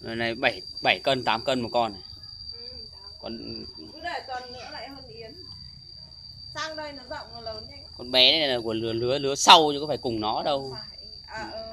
này 7 cân 8 cân một con này. Còn cứ để tuần nữa lại hơn Yến. Sang đây nó rộng nó lớn nhanh. con bé này là của lứa sau chứ có phải cùng nó đâu. À